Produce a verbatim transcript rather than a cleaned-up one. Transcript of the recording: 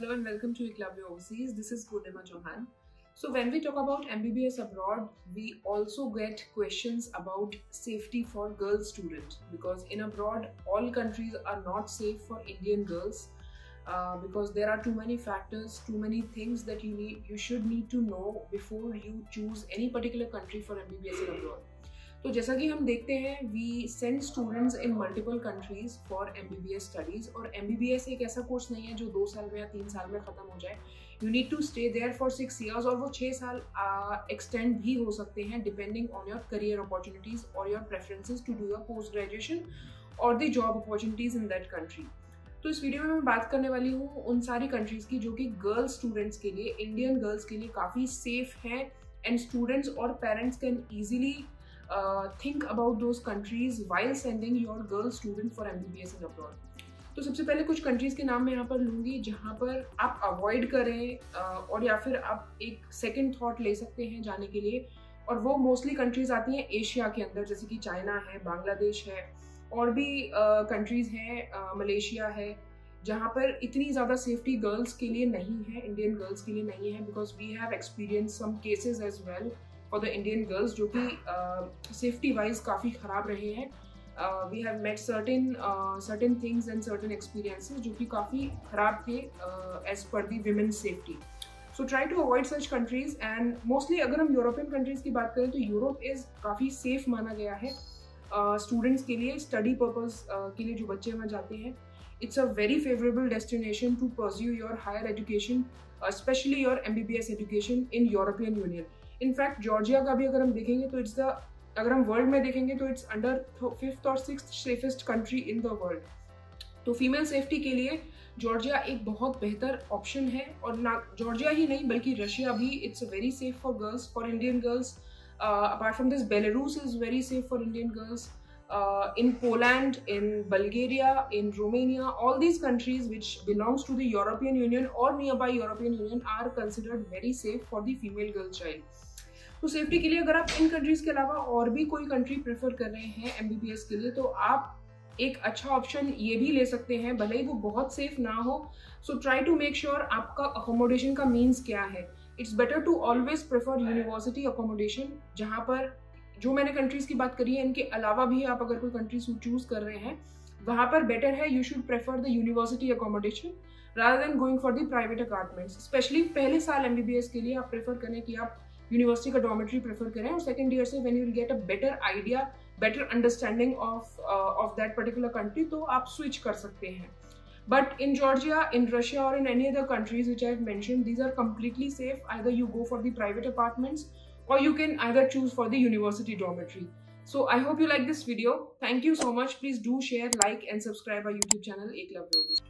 Hello and welcome to Eklavya Overseas. This is Purnima Chauhan. So when we talk about M B B S abroad, we also get questions about safety for girl students, because in abroad all countries are not safe for Indian girls uh, because there are too many factors, too many things that you need, you should need to know before you choose any particular country for M B B S in abroad. तो जैसा कि हम देखते हैं, we send students in multiple countries for MBBS studies, और MBBS एक ऐसा course नहीं है जो दो साल में या तीन साल में खत्म हो जाए. You need to stay there for six years, और वो छः साल एक्सटेंड uh, भी हो सकते हैं depending on your career opportunities और your preferences to do your post graduation और the job opportunities in that country. तो इस वीडियो में मैं बात करने वाली हूँ उन सारी कंट्रीज की जो कि गर्ल्स स्टूडेंट्स के लिए, इंडियन गर्ल्स के लिए काफ़ी सेफ हैं, एंड स्टूडेंट्स और parents can easily Uh, think about those countries while sending your girl student for M B B S in abroad. तो सबसे पहले कुछ कंट्रीज़ के नाम मैं यहाँ पर लूँगी जहाँ पर आप अवॉइड करें uh, और या फिर आप एक सेकंड थॉट ले सकते हैं जाने के लिए, और वो मोस्टली कंट्रीज़ आती हैं एशिया के अंदर, जैसे कि चाइना है, बांग्लादेश है, और भी कंट्रीज़ uh, हैं, मलेशिया uh, है, जहाँ पर इतनी ज़्यादा सेफ्टी गर्ल्स के लिए नहीं है, इंडियन गर्ल्स के लिए नहीं है, because we have experience some cases as well for the Indian girls जो कि सेफ्टी वाइज काफ़ी ख़राब रहे हैं. We have met certain certain things and certain experiences जो कि काफ़ी ख़राब थे एज पर the women safety. So try to avoid such countries. And mostly अगर हम यूरोपियन कंट्रीज़ की बात करें तो यूरोप इज़ काफ़ी सेफ माना गया है स्टूडेंट्स uh, के लिए, स्टडी पर्पज़ uh, के लिए जो बच्चे वहाँ जाते हैं. It's a very favorable destination to pursue your higher education, especially your M B B S education in European Union. In fact, Georgia का भी अगर हम देखेंगे तो इट्स द, अगर हम वर्ल्ड में देखेंगे तो इट्स अंडर फिफ्थ और sixth safest country in the world. तो फीमेल सेफ्टी के लिए जॉर्जिया एक बहुत बेहतर ऑप्शन है, और ना जॉर्जिया ही नहीं बल्कि रशिया भी, it's very safe for girls, for Indian girls. Apart from this, Belarus is very safe for Indian girls. Uh, in Poland, in Bulgaria, in Romania, all these countries which belongs to the European Union or nearby European Union are considered very safe for the female girl child. तो safety के लिए अगर आप इन countries के अलावा और भी कोई कंट्री प्रेफर कर रहे हैं एमबीबीएस के लिए, तो आप एक अच्छा ऑप्शन ये भी ले सकते हैं, भले ही वो बहुत सेफ ना हो. So try to make sure आपका अकोमोडेशन का मीन्स क्या है. It's better to always prefer university accommodation, जहाँ पर जो मैंने कंट्रीज़ की बात करी है, इनके अलावा भी आप अगर कोई कंट्री चूज कर रहे हैं, वहाँ पर बेटर है you should prefer the university accommodation rather than going for the private apartments. Specially पहले साल एमबीबीएस के लिए आप प्रेफर करें कि आप यूनिवर्सिटी का डॉर्मेटरी प्रेफर करें, और सेकेंड ईयर से when you will get a better idea, better understanding of of that particular country, तो आप स्विच कर सकते हैं. But in Georgia, in Russia, or in any other countries which I have mentioned, these are completely safe. Either you go for the private apartments, or you can either choose for the university dormitory. So I hope you like this video. Thank you so much. Please do share, like and subscribe our YouTube channel Eklavya Overseas.